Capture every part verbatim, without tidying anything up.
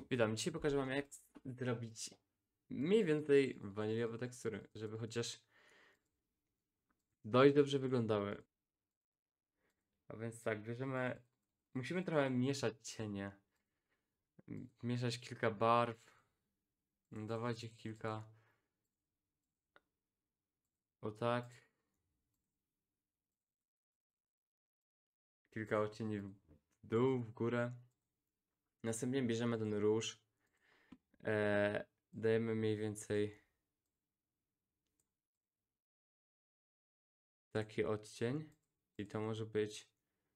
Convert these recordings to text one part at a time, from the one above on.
Witam, dzisiaj pokażę wam jak zrobić mniej więcej waniliowe tekstury, żeby chociaż dość dobrze wyglądały. A więc tak, bierzemy, musimy trochę mieszać cienie, m- mieszać kilka barw, dawać ich kilka, o tak, kilka odcieni w dół, w górę. Następnie bierzemy ten róż, e, dajemy mniej więcej taki odcień i to może być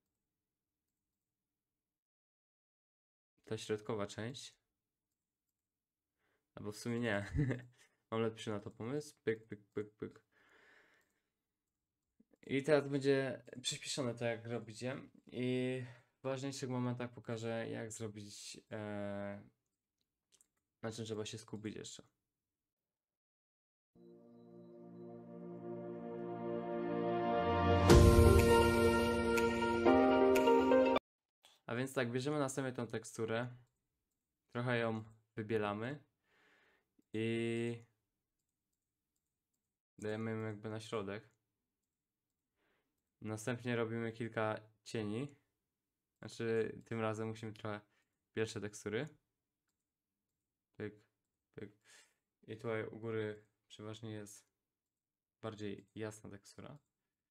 ta środkowa część. Albo w sumie nie. Mam lepszy na to pomysł. Pyk, pyk, pyk, pyk. I teraz będzie przyspieszone to, jak robicie. I w ważniejszych momentach pokażę, jak zrobić, e, na czym trzeba się skupić jeszcze. A więc tak, bierzemy następnie tą teksturę, trochę ją wybielamy i dajemy ją jakby na środek. Następnie robimy kilka cieni. Znaczy, tym razem musimy trochę pierwsze tekstury. Pyk, pyk. I tutaj u góry przeważnie jest bardziej jasna tekstura.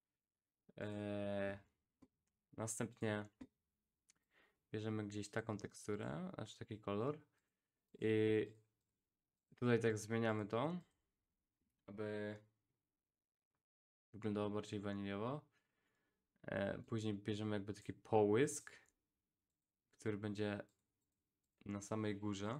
Eee, następnie bierzemy gdzieś taką teksturę, znaczy taki kolor. I tutaj tak zmieniamy to, aby wyglądało bardziej waniliowo. Eee, później bierzemy jakby taki połysk, który będzie na samej górze.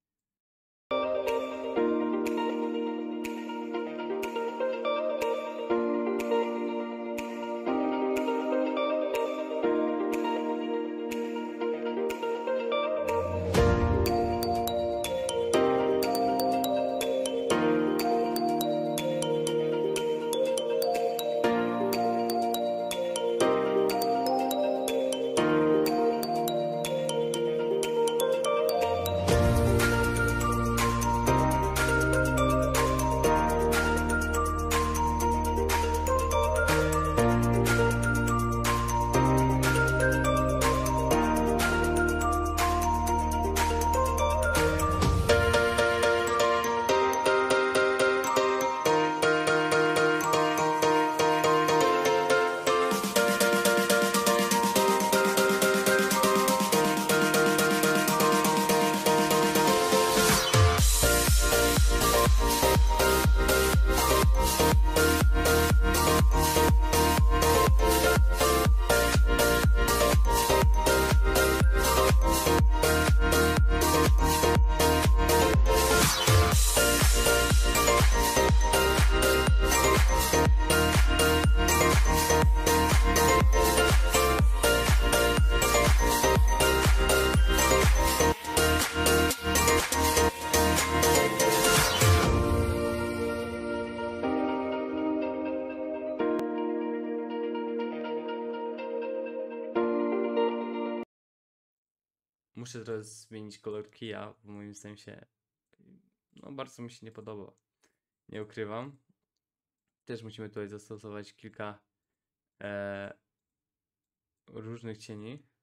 Muszę teraz zmienić kolor kija, bo moim zdaniem się, no bardzo mi się nie podoba. Nie ukrywam. Też musimy tutaj zastosować kilka e, różnych cieni.